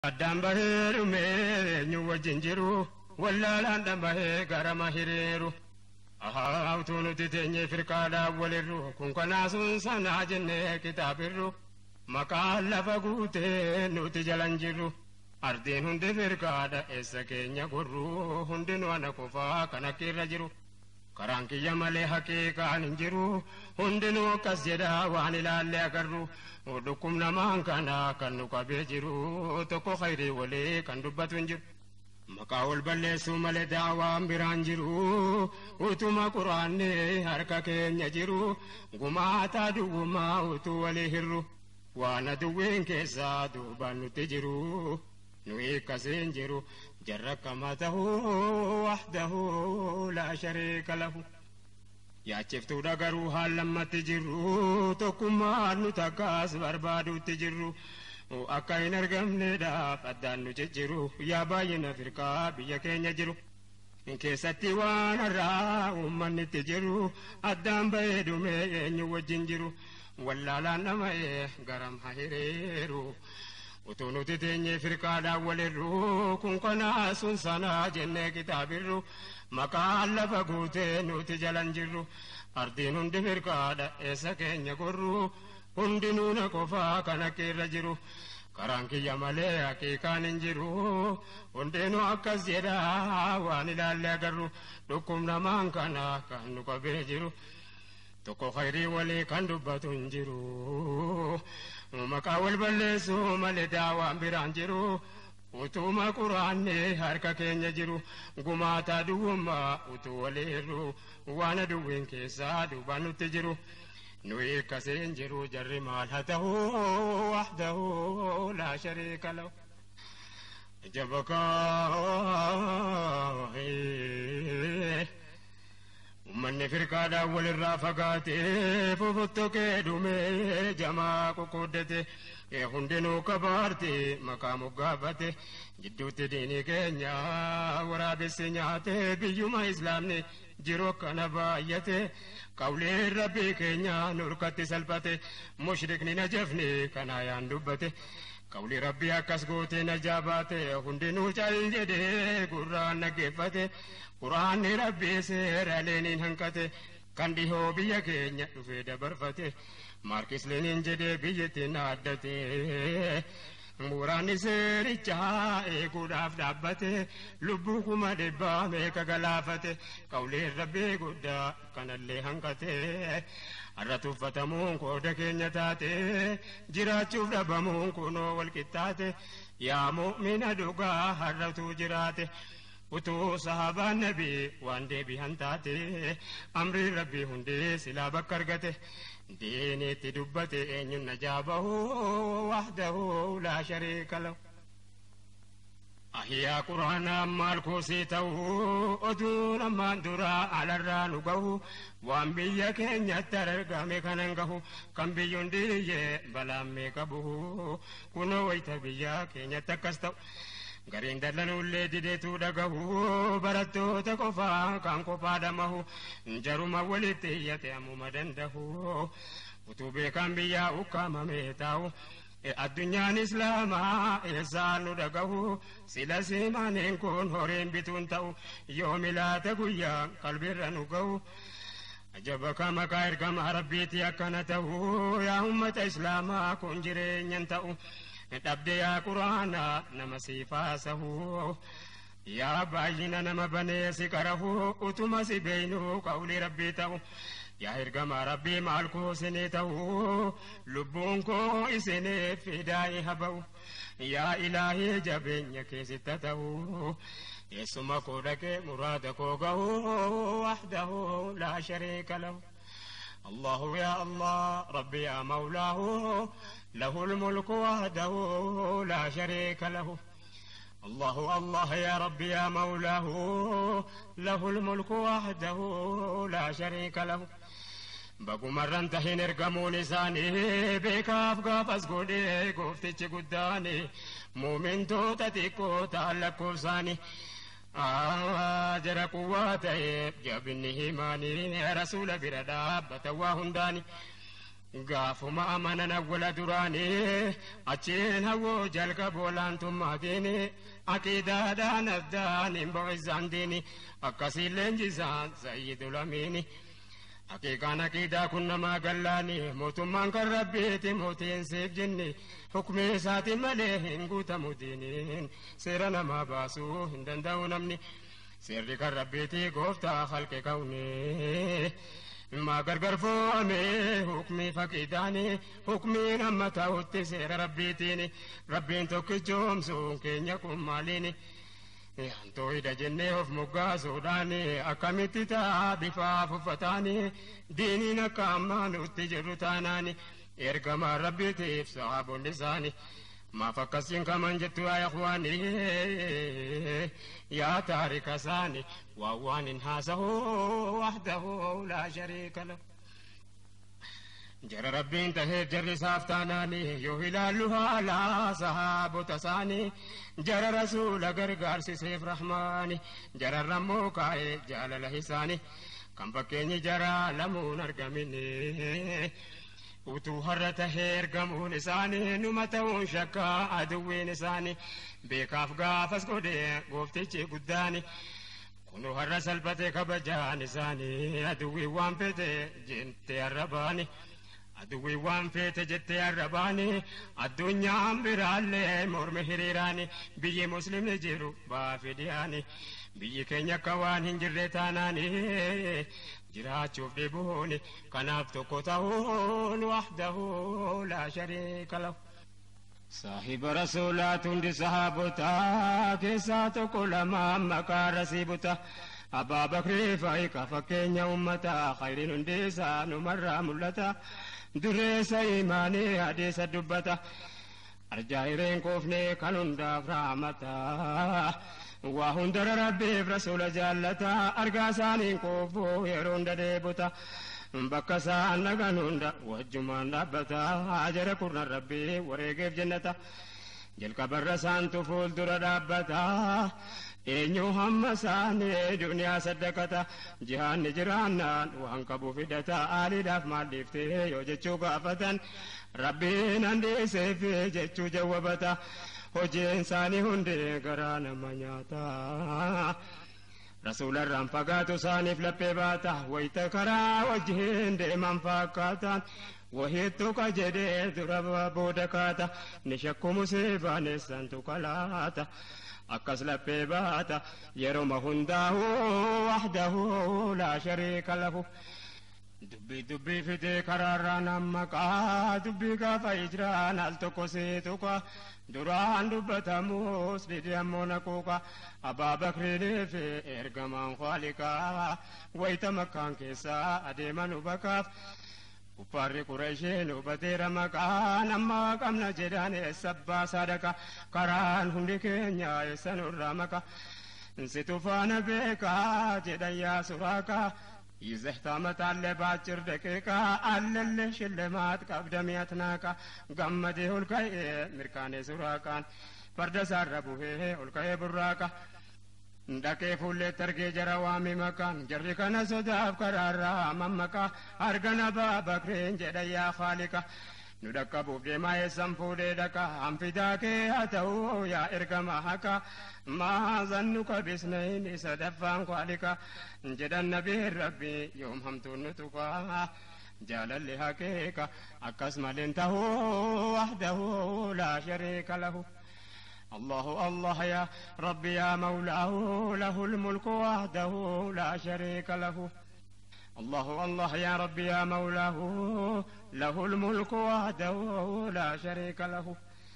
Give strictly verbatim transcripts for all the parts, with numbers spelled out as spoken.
Addaan baheeru meenyu wajjin jiru wallaalaan bahee gara mahireeru ahaa utuu nuti teenyee firqaadhaan walirru kun kanaasuun sanaa jennee kitaabirru maqaan lafa guutee nuti jalan jirru ardiin hundi firqaadha eessa keenya gorru hundinuu ana qofaa kan akka irra jiru karaan kiyya malee haqiiqaan hin jiru hundinuu akkas jedha waan ilaallee agarru dhukkum namaan kana kan nu qabee jiru tokko khayrii walii kan dubbatu hin jiru maqaa wal balleessuu malee daawaan biraan jiru utuma quraanni harka keenya jiru gumaataa duwwumaa utuu walii hirru waan aduwwiin keessaa duubaan nutti jiru nuyi akkasiin jiru jarra kama tahu wahdahu laa shariika lahu yaachiftuudha garuu haal lammatti jirru tokkummaan nu takkaas barbaaduutti jirru akka hin argamneedhaaf addaan nu jijjiru yaa baay'ina firqaa biyya keenya jiru keessatti waan har'aa uummannitti jiru addaan bahee dhumee eenyu wajjin jiru wallaalaan nama'ee garam hahireeru utuu nuti teenyee firqaadhaan walirru kun kanaa sun sanaa jennee kitaabirru maqaan lafa guutee nuti jalan jirru ardiin hundi firqaadha eessa keenya gorru hundinuu na qofaa kan akka irra jiru karaan kiyya malee haqiiqaan hin jiru hundinuu akkas jedha waan ilaallee agarru dhukkum namaan kana kan nu qabee jiru tokko khayrii walii kan dubbatu hin jiru maqaa wal balleessuu malee daawaan biraan jiru utuma quraanni harka keenya jiru gumaataa duwwummaa utuu walii hirru waan aduwwiin keessaa duubaan nutti jiru nuyi akkasiin jiru jarri maal haa ta'u wahdahu laa shariika lahu jabakaa ummanni firqaadhaan walirraa fagaatee fofottokee dhumee jamaa qoqqooddate hundinuu kabaarte maqaa moggaafate jidduutti diinii keenya waraabessi nyaate biyyuma islaamni jiru akkana baay'ate qawleen rabbii keenya nurkatti salphate mushrikni na jafne kana yaan dubbate qawli rabbii akkas gootee na jaabaate hundinuu cal jedhee gurraan naggeeffate quraanni rabbii seera leeniin hanqate kan dhihoo biyya keenya dhufee dabarfate maarkis leeniin jedhee biyyatti naaddate muraanni seerichaa eeguudhaaf dhaabbate lubbuu kuma dhibbaa meeqa galaafate qawleen rabbii guddaa kanallee hanqate har'a tuffatamuun qooda keenya taate jiraachuuf dhabamuun kunoo walqixxaate yaa mu'mina dhugaa har'atu jiraate utuu sahabaan nabii waan deebi'an taate amriin rabbii hundee silaa bakka argate diiniitti dubbate eenyuun najaabahu wahdahu laa shariika lahu ahiyaa quraanaa maal koosii ta'uu oduun ammaan duraa alarraa nu gahu waan biyya keenyatti argame kanan gahu kan biyyoon diyyee balaan meeqa buhu kunoo wayita biyya keenyatti akkas ta'u gariin dallanuullee dideetuu dhagahu barattoota qofaa kan kophaa dhamahu jaruma walitti iyyate ammuma dandahu utuu beekaan biyyaa ukkaamamee taa'u addunyaan islaamaa eessaan nu dhagahu sila siimaaneen kun horeen bituun ta'u yoo milaata guyyaa qalbirra nu gahu ajaba ka maqaa ergamaa rabbiiti akkana ta'u yaa ummata islaamaa kun jireenyan ta'u dhabde yaa quraanaa nama siifaasahu yaa baay'ina nama banee si qarahu utuma si beeynuu qawli rabbii ta'u yaa ergamaa rabbii maal koo isinii ta'u lubbuun koo isiniif fidaa'ee haba'u yaa ilaahii jabeenya keessitta ta'u eessuma koo dhaqee muraada koo gahu wahdahu laa shariika lahu الله يا الله ربي يا مولاه له الملك وحده لا شريك له الله الله يا ربي يا مولاه له الملك وحده لا شريك له بقو مرن تهين ارقمون لساني بكاف قافز قولي قفتش قداني مؤمن توتتكو تعلقو ساني جرى قوات جابني هيماني رسول بردا بتوا هنداني gaafuma amanan awwala duraanii achiin hawwoo jalqabu olaantummaa diini aqiidaadhaan addaan hin bo'isaan diini akkasiin leenjisaan sayyidul amiini haqiiqaan aqiidaa kun namaa gallaani mootummaan kan rabbiiti mootiin siif jinni hukmii isaatiin malee hin guutamu diiniin seera namaa baasuu hin danda'u namni seerri kan rabbiiti gooftaa halqe kawni ما غرغر فوامي حكمي فقيداني حكمي نما تاوتي سير ربيتيني ربين توكجوم سون كينيكم ماليني انتو إذا جنة وف مقا سوداني أكاميتي تا بفاف فتاني ديني نكاما نتجر تاناني إرقما ربيتي صحاب لساني ما فكسين كمان جتوا يا اخواني يا تارك ساني ووان هاسه وحده لا شريك له جرى ربي انتهي جرى سافتاناني يو هلالها لا صحاب تساني جرى رسول غرغار سيف رحماني جرى الرمو كاي جال الهساني كم بكيني جرى لمون ارقمني utuu har'a tahee ergamuun isaanii numa ta'uun shakkaa aduwwiin isaanii beekaaf gaafas godhee gooftichi guddaani kunuu har'a salphate kabajaan isaanii aduwwiin waan fete jettee arrabaani aduwwiin waan fete jettee arrabaani addunyaan biraallee mormi hiriiraani biyyi muslimni jiru baafidiyaani biyyi keenya akka waan hin jirre taanaani جراچوف ديبوني كناف تقطعون وحده لا شريك له صاحب رسولات دي صحابتا كيساتو كل ما مكا رسيبتا أبا بكر فايك فكين يومتا خير نديسا نمر ملتا دريس إيماني حديث الدبتا أرجائرين كوفني كانون داف رحمتا وهندر ربي برسول جالتا أرقاسانين كوفو يرون ديبتا بكسان نغنوندا وجمان نبتا هاجر كورنا ربي وريقف جنتا جلك برسان تفول در دابتا إنيو هم ساني دنيا صدقتا جهان نجرانان وانكبو فدتا آلي داف ماليفتي يوجتشو قافتا ربي نندي سيفي جتشو جوابتا hojii isaanii hundi garaa nama nyaata rasuula irraan fagaatu isaaniif laphee baata wayita karaa wajjiin deeman fakkaatan wahittu ka jedhee dura booda kaata ni shakku musiibaanessantu kalaata akkas laphee baata yeroma hundaahu wahdahu laa shariika lahu dubbii dubbii fidee karaarraa nammaqaa dubbii gaafa ijraan al tokko seetuqa duraan dubbatamus didi ammoo naquuqa abbaa bakriinii fi ergamaan khaliqaa wayita makkaan keessaa adeeman hubakaaf kuffaarri qureeshiin hubateera maqaa nammaa qabna jedhan eessabbaa sadaqa karaan hundi keenya eessa nurraa maqa situ faana beekaa jedhan yaa suraaqa إذا احتمت على باكر دقيقة على اللي شلمات قبل ميتناكا قمده الكي مركان سراكان فرد سربوه الكي براكا دكي فول تركي جروامي مكان جرك نسداف قرارا ممكا أرغنا بابكرين جدا يا خالقا ندكا بوبدي ما يسمفو دكا هم فداكي أتو يا إرقما حكا ما ظنك بسنين سدفان خالقا جدا النبي ربي يوم همتون نتوكا جال اللي حقيقا أكسم لنته وحده لا شريك له الله الله يا ربي يا مولاه له الملك وحده لا شريك له الله الله يا ربي يا مولاه له الملك وحده لا شريك له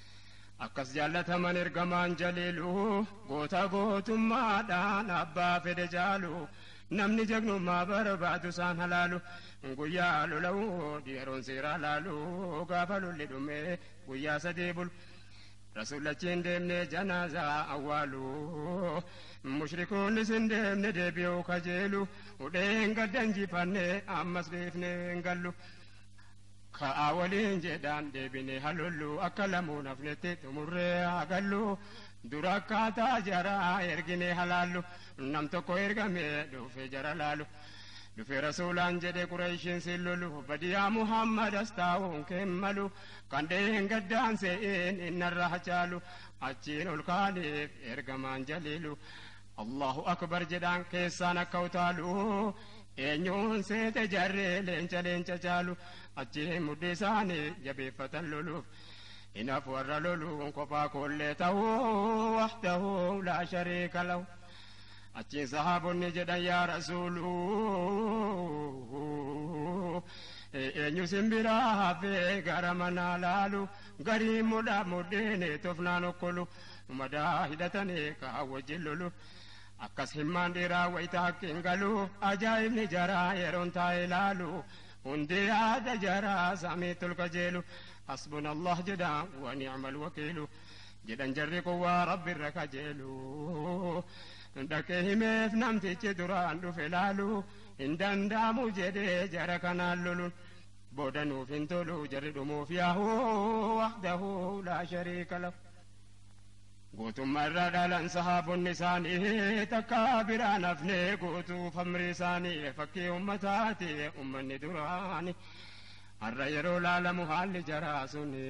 أكس جالة من إرقمان جليلو قوتا قوت ما دان أبا في رجالو نمني جغنو ما برباد سان حلالو قيالو لو ديرون سيرا لالو قافلو لدمي قيا سديبل رسول الله دمني جنازة أولو مشركون لسن دمني دبيو كجيلو ودين قدن جيفاني أمس ريفني نقلو كأولين جدان دبني هلولو أكلمو نفنتي تمري أقلو دراكاتا جرا إرقني حلالو نمتو كو إرقمي دوفي جرا لالو دفي رسولان جدي قريشين سلولو بديا محمد استاون كملو كان دين قدان سين إن الرحجالو أجين الخالف إرقمان جليلو الله أكبر جدان كيسانا كوتالو إنيون سيت جري لينجا لينجا جالو أجين مدساني جبي فتلولو إن أفور لولو كفا كل تهو وحده لا شريك له أجين صحاب النجد يا رسول إنيو سمبرا في غرمنا لالو غريم مدا مديني تفنانو كلو مدا هدتني كاوجلولو أكس همان ديرا ويتاكين غلو أجايب نجرا يرون تايلالو هندي هذا جرا ساميت الكجيلو حسبنا الله جدا ونعم الوكيل جدا جرقوا ورب الركجيلو دكهم نمتي جدران فلالو إن دندامو جدي جركنا اللولو بودنو فنتولو جردمو فيه وحده لا شريك له قوتم مرة دالان صحاب النساني تكابرا نفني قوتو فمرساني فكي أمتاتي أم الندراني الريرو لالمهال جراسوني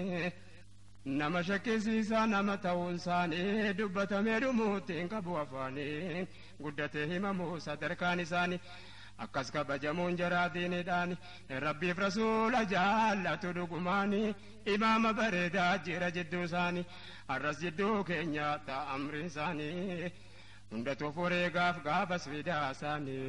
نما شكسيسا نما تونساني دبت ميرموتين كبوافاني قدته مموسى دركانساني أكس كبجمون جراديني داني ربي فرسول جالة دقماني إمام بردا جير جدو ساني الرس جدو كينيا تا أمري ساني هندتو فوري غاف غاف سويدا ساني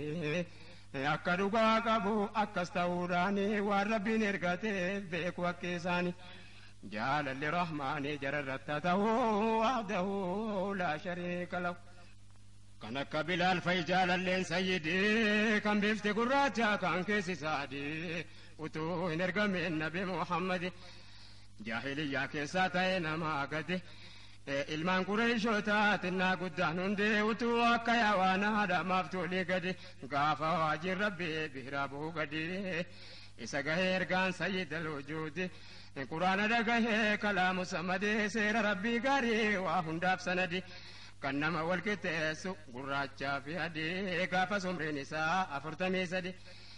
akka dhugaa qabu akkas ta'uudhaani waan rabbiin ergate beeku akkeessaani jaalalli rahmaanii jararratta ta'uu wahdahu laa shariika lahu kan akka bilaal fa'i jaalalleen sayyidii kan bifti gurraacha kan keessi saadii utuu hin ergameen nabi muhammadi jaahiliyyaa keessaa ta'e namaa gade ilmaan qureeshootaa xinnaa guddaan hundee utuu akka yawaanaa dhamaaf tolii gadi gaafa waajin rabbii biraa bu'uu gadi isa gahee ergaan sayyid alwujuudi quraana dhagahee kalaamu samadee seera rabbii gaarii waa hundaaf sanadi kan nama wal qixxeessu gurraachaa fi adii gaafa umriin isaa afurtamii sadi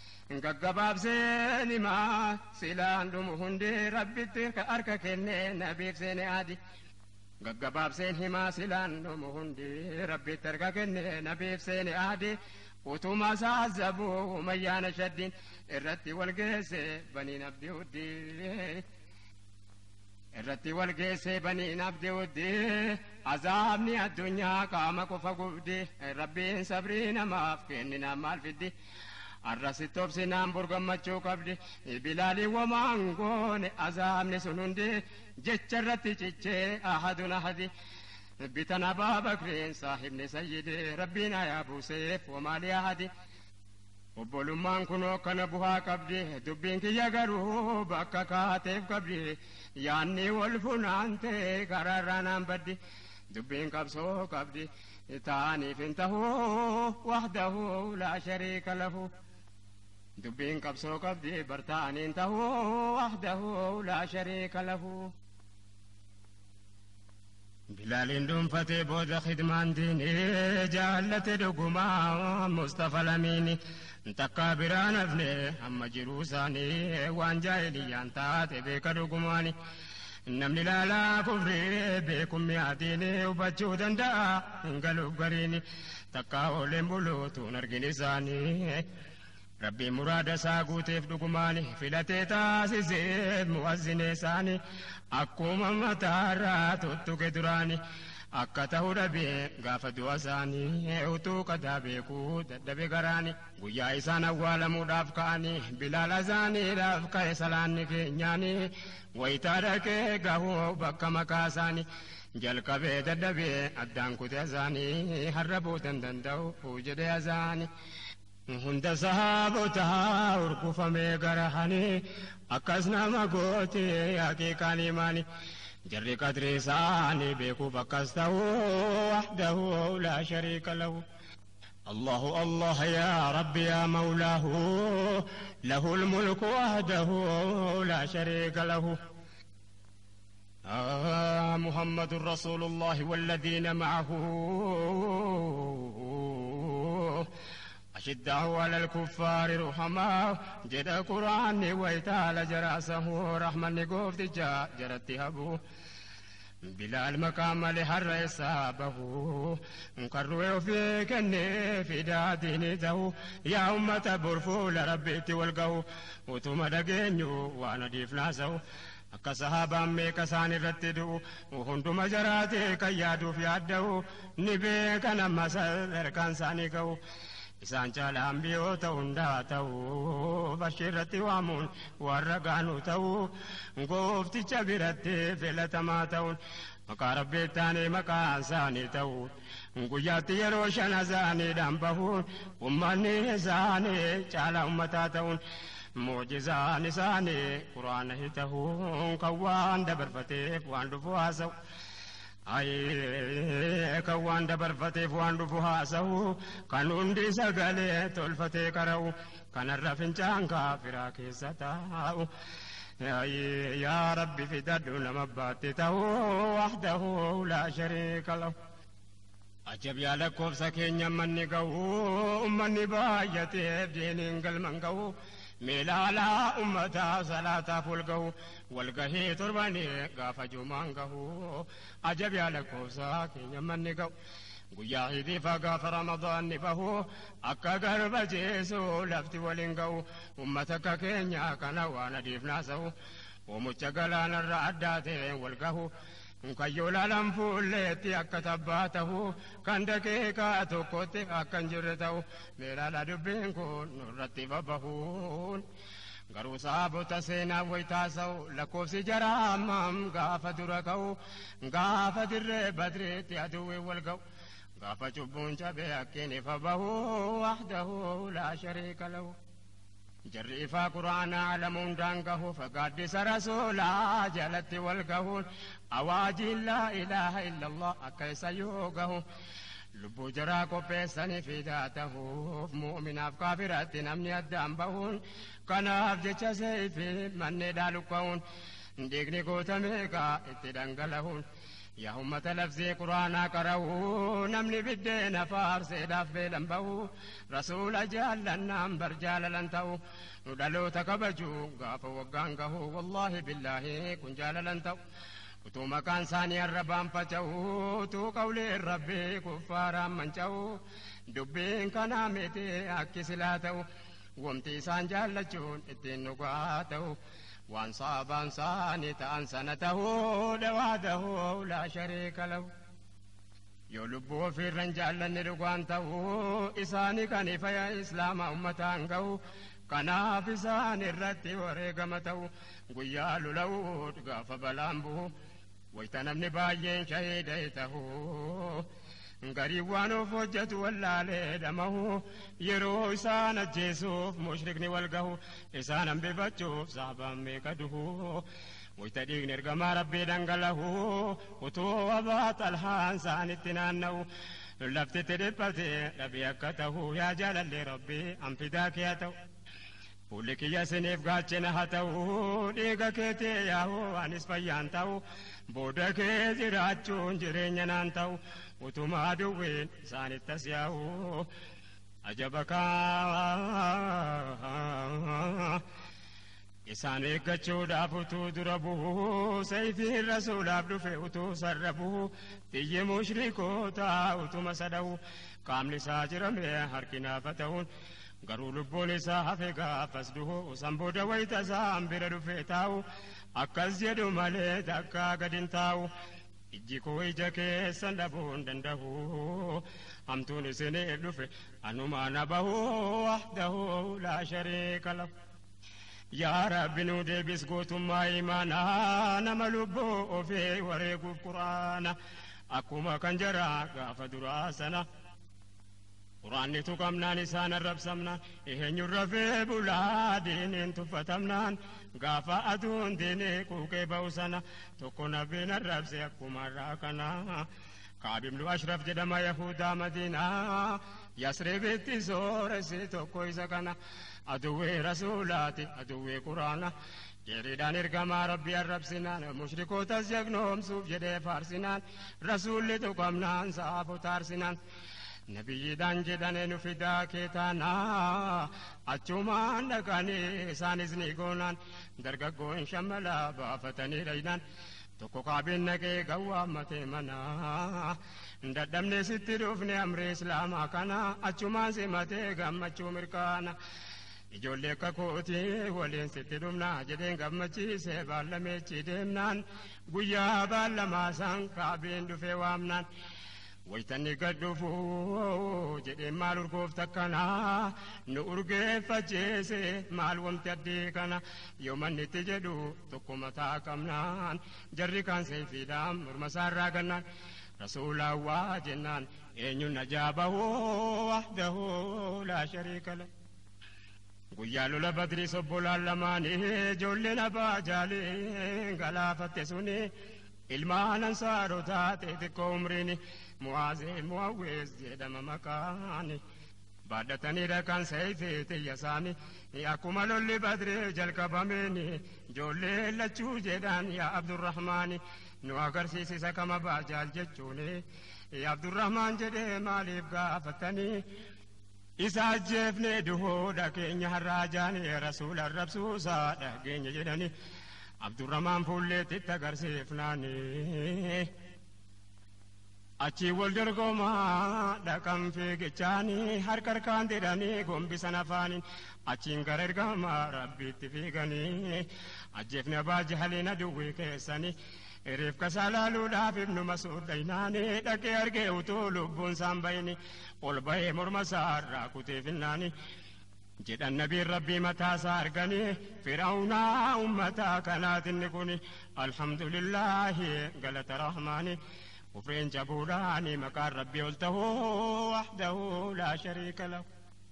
gaggabaabseen himaa silaan dhumu hundee rabbitti harka kennee nabiif seene adi gaggabaabseen himaa silaan dhumu hundee rabbitti harka kennee nabiif seene adi utuma saazabuu mayyaana shaddiin irratti wal geesse baniin abdii uddii irratti wal geesse baniin abdii uddii azaabni addunyaa qaama qofa gubdi rabbiin sabrii namaaf kenninaan maal fiddi arrasitti obsinaan burgammachuu qabdi bilaalii wamaan goone azaabni sun hundi jecha irratti cichee ahadun ahadi bitan abaa bakriin saahibni sayyidi rabbiin hayaa buuseef wamaalii ahadi obbolummaan kunoo kana buhaa qabdi dubbiin kiyya garuu bakka kaateef qabdi yaanni wal funaantee karaarraanaan baddi dubbiin qabsoo qabdi taaniif hin tahuu wahdahu laa shariika lahu دبين قبسو قبدي برتانين تهو وحده لا شريك له بلال دون فتي بود خدمان ديني جالت دقما مصطفى الاميني تكابران ابني اما جروساني وان جاهليان تاتي بك دقماني نمني لا لا ففري بكم ياتيني وبجو دندا انقلب قريني تكاو لمبلوتو نرقني ساني ربي مراد ساقوتيف دقماني فلتي تاسيسيف مؤذني ساني أكوما متارا تتوك دراني أكته ربي غاف دواساني أوتو كدابيكو ددبي غراني ويا إسان أولا مداف كاني بلال أزاني راف كيسالاني كينياني ويتارك غاهو بكا مكاساني جلقبي ددبي أدان كتازاني هربو دندندو وجدي أزاني هند صحابتها وركفمي غرهاني أكسنا مغوتي ياكي كاني ماني جري قدري ساني بيكو بكستو وحده لا شريك له الله الله يا ربي يا مولاه له الملك وحده لا شريك له آه محمد رسول الله والذين معه أشده على الكفار رحماء جد قرآن ويتال جراسه رحمة نقوف تجا جرت هبو بلال مقام لحر إصابه نكروا في كني في دادين ذو يا أمة برفو لربيت والقو وتم دقينيو وانا ديف ناسو akka sahaabaan meeqa isaan irratti du'u hunduma jaraate kan yaaduuf yaadda'u ni beekan amma sadarkaan isaanii ga'u isaan caalaa ambiyoota hundaa ta'u farshii irratti waamuun warra gaanuu ta'u goofticha biratti filatamaa ta'uun maqaa rabbeettaanii maqaan isaanii ta'u guyyaatti yeroo shan isaaniidhaan bahuun ummanni isaanii caalaa ummataa ta'uun موجزان ساني قرآن هته كوان دبر فتيف وان دفواسو أي كوان دبر فتيف وان دفواسو كانون دي سغالي تلفتي كرو كان الرفن جانكا فراكي ستاو يا ربي في ددون مباتته وحده لا شريك له أجب يا لكوف سكين يمني قو أمني بايتي بدين قلمن قو ميلالا أمتا صلاة فلقو والقهي ترباني قاف جمان قهو أجب يا لكوف سكين يمني قو قيا عيدي فقاف رمضان نفهو أكا قرب جيسو لفتي ولنقو أمتك كينيا كان وانا ديف ناسو ومتقلان الرعداتين والقهو كيولا لنفوليتي أكا تباته كان دكيكا توكوتي أكا نجرتو ميلالا دبينكو نرتي ببهون غرو صابو تسينا ويتاسو لكوف سجرامم غافة دركو غافة در بدريتي أدوي والقو غافة جبون جبه أكيني فبهو وحده لا شريك له جريفا قرآن علمون دانقه فقدس رسولا جلت والقهون أواجي لا إله إلا الله أكيس يوقه لبو جراكو بيساني في ذاته مؤمن أفكافرات نمني الدام بهون كان أفجج سيفي من ندالو كون ديقني قوتميكا اتدنقلهون يا همة لفظي قرآن كرهو نمني بالدين فارسي داف بلنبهو رسول جالنا برجال لنتو ندلو تكبجو غاف وقانقه والله بالله كن جال لنتو كتو مكان ثاني الربان فتو تو قولي الربي كفارا منشو دبين كنامتي أكي سلاتو ومتي سان جالجون اتين نقاتو وان صابان ساني تان سنته لواده لا شريك له يلبو في الرنجال نرقانته إساني كان فيا إسلام أمتان قو كان في سان الرت ورقمته قيال له قاف بلامبه ويتنمني باين شهيديته قريبوانو فوجت ولا لدمه يرو إسان الجيسوف مشركني والقهو إسانا بفتشوف صعبا ميكده ويتديق نرقم ربي دنقله وتو وبات الحان سان اتنانو لفت تدبتي ربي أكته يا جلال لربي أم فداك ياتو ولك يا سنيف قاتشنا هاتو ديقا كيتي ياهو أنس فيانتو بودك زراتشون جرين ينانتو وتما دوين سان التسياو أجبك إسان إكتشو دافتو دربو سيفي الرسول عبدو فيوتو سربو تيجي مشركو تاوتو مسدو قام لساجر مي حركنا فتون غرو لبو لسا حفقا فسدو سنبو دويت سامبر دفيتاو أكز يدو مالي تاكا قدن تاو ijji koo ija keessan dhabuun danda'u hamtuun isinii dhufe anuma na bahu wahdahu laa shariika lahu yaa rabbi nuu deebis gootummaa imaanaa nama lubbuu ofii wareeguuf quraana akkuma kan jaraa gaafa duraa sana quraanni tuqamnaan isaan arrabsamnaan iheenyuun rafee bulaa diiniin tuffatamnaan gaafa aduun diinii quuqee ba'u sana tokko nabbiin arrabse akkuma irraa kana Kaab ibnu Ashraf jedhama Yahudaa Madiinaa Yasribitti sooresi tokko isa kana aduwwee rasuulaati aduwwee quraana jedhiidhaan ergamaa rabbii arrabsinaan mushrikootas jagnoomsuuf jedhee faarsinaan rasuulli tuqamnaan saafota arsinaan نبي دان جدان نفدا كتانا أجمان لغاني سانزني غونان درغغون شملا بافتني ريدان تكو قابين نكي قوامتي منا ددمني ستروفني أمر إسلاما كان أجمان سمتي غمچو مركانا ijoollee kakooti waliin sitti dhumna jedheen gammachiise baallameechi deemnaan guyyaa baallamaa san kaabeen dhufee waamnaan waytanni gad dhufu jedheen maal urgoofta kana nu urgeeffacheese maal wamti addee kana yoo manni itti jedhu tokko mataa qabnaan jarri kaan seefiidhaan morma isaarraa gannaan rasuulawwaa jennaan eenyuun ajaabahu wahdahu laa shariika lahu guyyaa lola badrii sobbolaan lamaanii ijoolleen abbaa jaalee galaafatte suni ilmaan ansaarotaa xixiqqoo umriini mu'aazee mu'awwees jedhama maqaani baadhatanii dhaqan seeyfee xiyya isaanii akkuma lolli badrii jalqabameeni ijoolleen lachuu jedhan yaa abdurrahmaani nu agarsiisisa kama baajaal jechuuni yaa abdurrahmaan jedhee maaliif gaafattanii isa ajjeefne duhoodha keenya harraajaan rasuula rabsuusaa dhageenya jedhani abdurrahmaan fuulleettitti agarsiifnaani achi wal dorgomaa dhaqan fiigichaani harka harkaan jedhanii gombisan afaaniin achiin gara ergamaa rabbiitti fiiganii ajjeefne abbaa jahaliin aduwwii keessanii Erif kasalalu dafib numa suddaynani dhaqee argee utuu lubbuun isaan bayni ol bahee morma isaarraa kutee finnaani jedhan nabiin rabbii mataa isaa arganii firaa'unaa ummataa kanaatinni kuni alhamdulillaahi galata rahmaani kufreen jabuudhaani maqaan rabbii ol tahuu wahdahu laa shariika lahu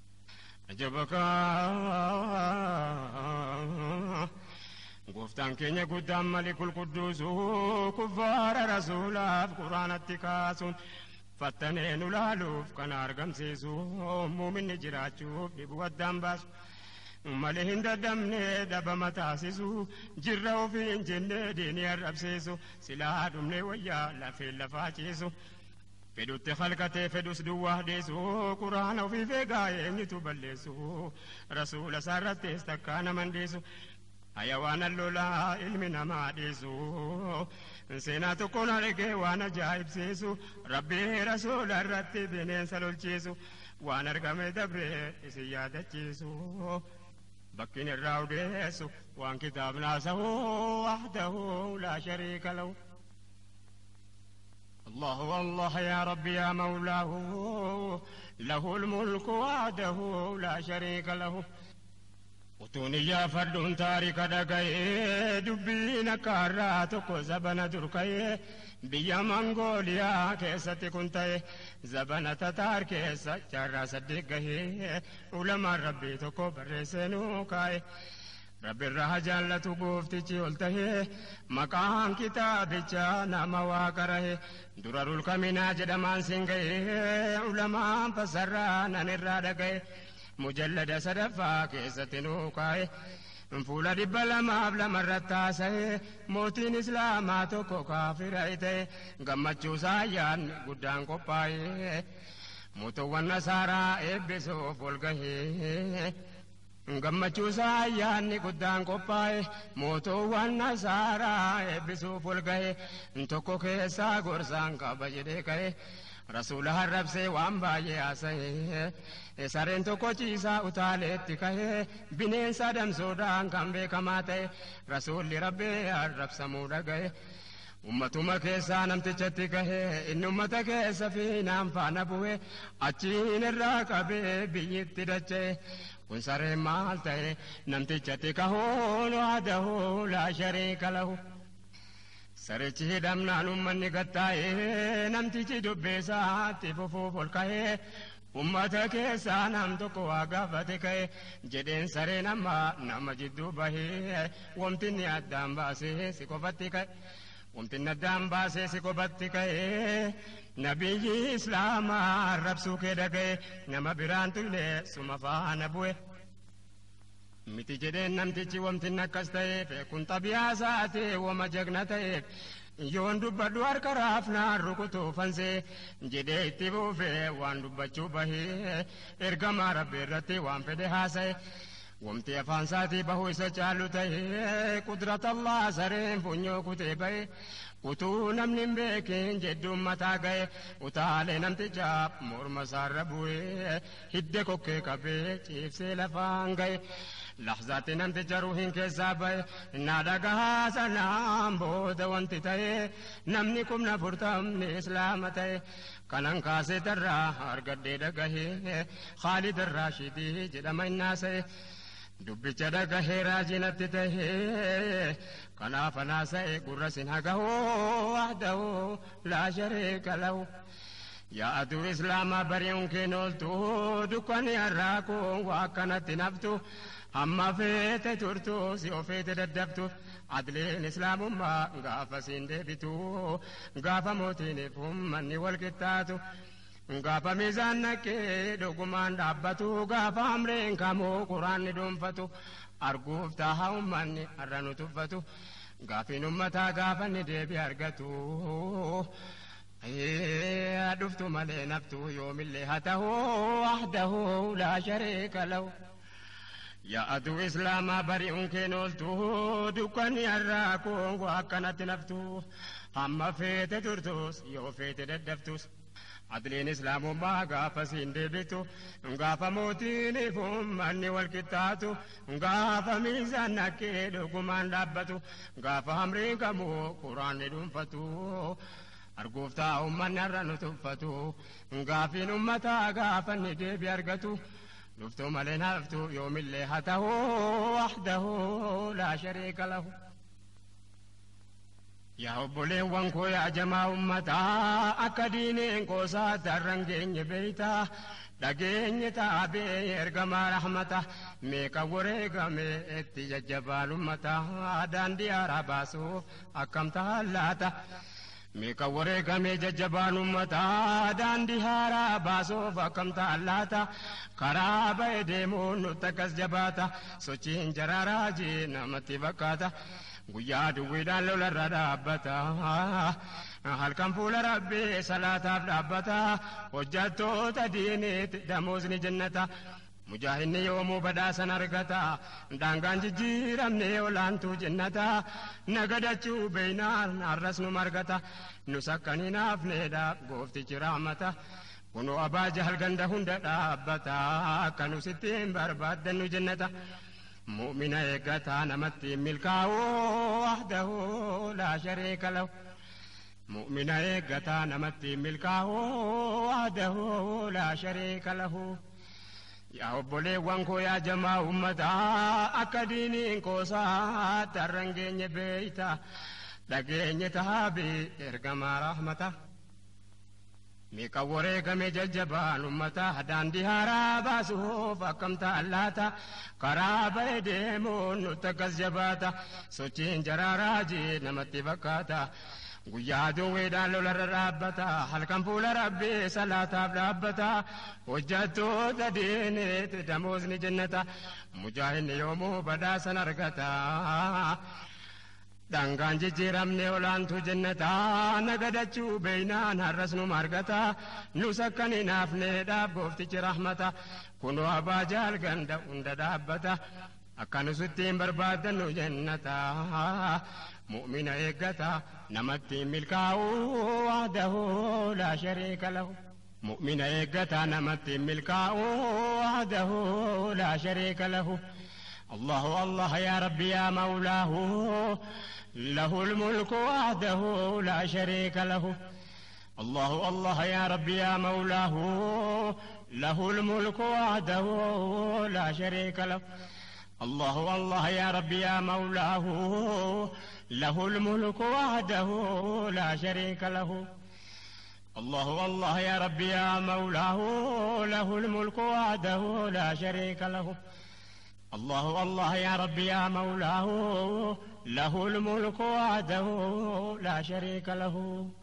ajabakaa Goftaan keenya guddaan malikul qudduusu kuffaara rasuulaaf quraanatti kaasuun fattanee nu laaluuf kana argamsiisu muuminni jiraachuuf dhibuu addaan baasu malee hin daddamne dhabama taasisu jirra ofiin jennee diinii arrabsiisu silaa dhumne wayyaa lafeen lafaa ciisu fedhutti halkatee fedhus duwwaa deessu quraana ofiif eegaa eenyutu balleessu rasuula isaarrattis takkaa naman deessu Ayawaan lolaa ilmi namaa dhiisu seenaa tokkoon argee waan ajaa'ibsiisu rabbii rasuula irratti bineensa lolchiisu waan argame dabree isin yaadachiisu bakkin irraa odeessu waan kitaabnaasahu wahdahu laa shariika lahu الله والله يا ربي يا مولاه له الملك وحده لا شريك له Utuuni yaa farduun taarika dhaga'ee dubbiin akka har'aa tokko zabana dur ka'ee biyya Mongooliyaa keessatti kun ta'e zabana Tataar keessa jaarraa saddeet gahee ulamaan rabbii tokko barreessee nuu kaa'e rabbi irraa jaallatu gooftichi ol tahee maqaan kitaabichaa nama waaqa rahe durarul kaminaa jedhamaan siin ga'ee ulamaan fassarraa nan irraa dhaga'e مجلد سدفا كيستنو كاي فولا دبلا مابلا مرتا ساي موتين اسلاماتو كو كافر ايتي غمچو سايان غدان قباي موتو ونسارا ابسو فولغه غمچو سايان غدان قباي موتو ونسارا ابسو فولغه انتو كيسا غورسان كبجدي كاي رسولها الرب سي وان باي اسي سارين تو كوچيسا utaletti kahe binen sadam sodan kambe kamate rasul rabbi arab samuda gaye ummatuma keessa namtichatti kahe in ummata keessa fi nam faana buwe achiin irraa qabe biyyitti dache kun saree maal ta'e namtichatti kahoon wahdahu laa shariika lahu Sarichi hidhamnaan ummanni gattaa'ee namtichi dubbeessaatti fufuuf ol ka'ee ummata keessaa nam tokko waa gaafate ka'e jedheen sareen amma nama jidduu bahee wamtinni addaan baasee si qofatti ka'e wamtinni addaan baasee si qofatti ka'e nabiyyi islaamaa arrabsuu kee dhaga'e nama biraan tuyne suma faana bu'e. miti jedheen namtichi wamtin akkas ta'eef kun xabiyaa isaati wama jagna ta'eef yoon dubbadhu harka raafnaa rukutuu fansee jedhee itti buufee waan dubbachuu bahee ergamaa rabbi irratti waan fedhe haasa'e wamti afaan isaatii bahuu isa caalu ta'e qudratallah sareen funyoo kutee ba'e utuu namni hin beekin jedhuun mataa ga'e utaalee namticha morma isaarra bu'ee hidde kokkee qabee ciibsee lafaan ga'e lahzaatti namticha ruuhiin keessaa ba'e naa dhagahaa sanaan booda wanti ta'e namni kumna furtamni islaama ta'e kanan kaasee darraa argadhee dhagahee Khaalid Raashidii jedhama innaasa'e dubbicha dhagahee raajinatti tahee kanaaf anaasa'e gurra sin hagahoo wahdahu laa shariika lahu yaa aduu islaamaa bari'uun keen ooltu dukkani har'aa kun waa akkanatti naftu amma feete turtu si ofeete daddabtu adliin islaamummaa gaafa siin deebitu gaafa mootiiniif ummanni wal qixxaatu gaafa miizaan naqqee dhugumaan dhaabbatu gaafa amreen kamuu quraanni dhuunfatu arguuf taaha ummanni har'a nu tuffatu gaafiin ummataa gaafa ni deebi argatu dhuftu malee naftu yoomillee haa ta'u wahdahu laa shariika lahu yaa aduu islaamaa bari'uun keen ooltu dukkani har'aa kun akkanatti naftu amma feete turtus yoo feete daddabtus adliin islaamummaa gaafa siin deebitu gaafa mootiiniif ummanni wal qixxaatu gaafa miizaan naqqee dhugumaan dhaabbatu gaafa amriin kamuu quraanni dhuunfatu arguuf taa ummanni har'a nu tuffatu gaafiin ummataa gaafa ni deebi argatu dhuftu malee naftu yoomillee haa ta'u wahdahu laa shariika lahu yaa obboleewwan koo yaa jamaa ummataa akka diineen qoosaa darran geenye beeytaa dhageenye taabee ergamaa rahmata meeqa wareegame itti jajjabaan ummataa daandii haaraa baasuuf akkam ta'an laata meeqa wareegame jajjabaan ummataa daandii haaraa baasuuf akkam ta'an laata karaa ba'e deemuun nutti akkas jabaata sochiin jaraaraajii namatti fakkaata guyyaa duwwiidhaan lolarra dhaabbata halkan fuula rabbii salaataaf dhaabbata hojjattoota diiniitti damoosni jannata mujaahinni yoomuu badhaasan argata daangaan jijjiiramne olaantuu jannata nagadachuu beeynaan har'as nu margata nus akkan hin hafneedha gooftichi rahmata kunoo abaa jahal ganda hunda dhaabbata akka nus ittiin barbaaddannu jannata مؤمن إيقاتا نمتي ملكاو وحده لا شريك له مؤمن إيقاتا نمتي ملكاو وحده لا شريك له يا أبولي وانكو يا جماعة أمتا أكديني انكو سا ترنجيني بيتا لكيني تهابي إرقما رحمتا meeqa wareegame jajjabaan ummataa daandii haaraa baasuuf akkam ta'an laata karaa ba'e deemuun nutti akkas jabaata sochiin jaraaraajii namatti fakkaata guyyaa duwwiidhaan lolarra dhaabbata halkan fuula rabbii salaataaf dhaabbata hojjattoota diiniitti damoosni jannata mujaahinni yoomuu badhaasan argata daangaan jijjiiramne olaantu jannataa nagadachuu beeynaan har'as nu margata nus akkan hin hafneedhaaf gooftichi rahmata kunoo abaa jahal ganda hunda dhaabbata akka nus ittiin barbaaddannu jannata mu'mina eeggata namatti milkaa'u wahdahu laa shariika lahu mu'mina eeggata namatti milkaa'u wahdahu laa shariika lahu الله الله يا ربي يا مولاه له الملك وحده لا شريك له الله الله يا ربي يا مولاه له الملك وحده لا شريك له الله الله يا ربي يا مولاه له الملك وحده لا شريك له الله الله يا ربي يا مولاه له الملك وحده لا شريك له الله الله يا ربي يا مولاه له الملك وحده لا شريك له